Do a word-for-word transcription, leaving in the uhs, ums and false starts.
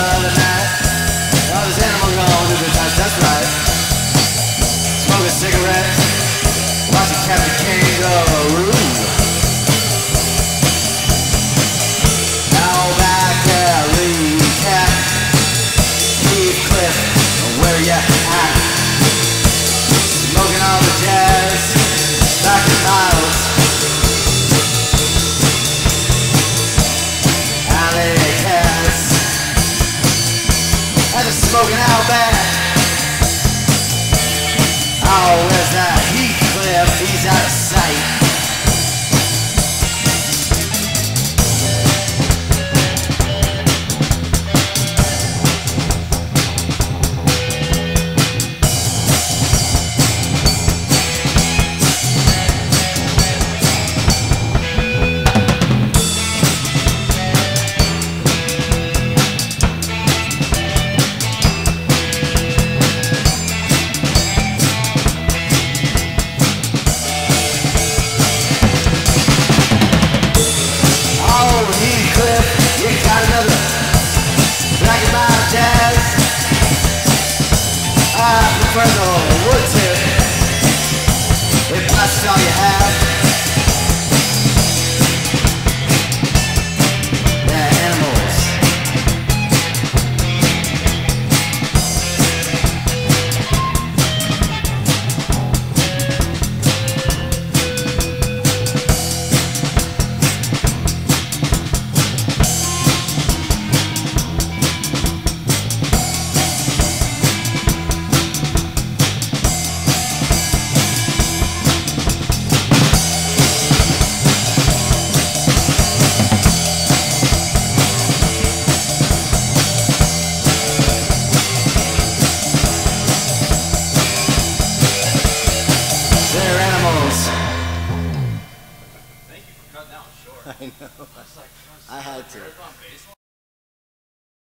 of the night. Oh, this animal gonna do the dance, that's right. Smoking cigarettes, watching Captain Kangaroo. Now back there, Lee Cat, Heathcliff, where ya at? Smoking all the jazz, back in Miles. Alley cats, and it's smoking out back. Oh, where's that Heathcliff? He's out of sight. For the wood tip, if that's all you have, they're animals. I know. I had to.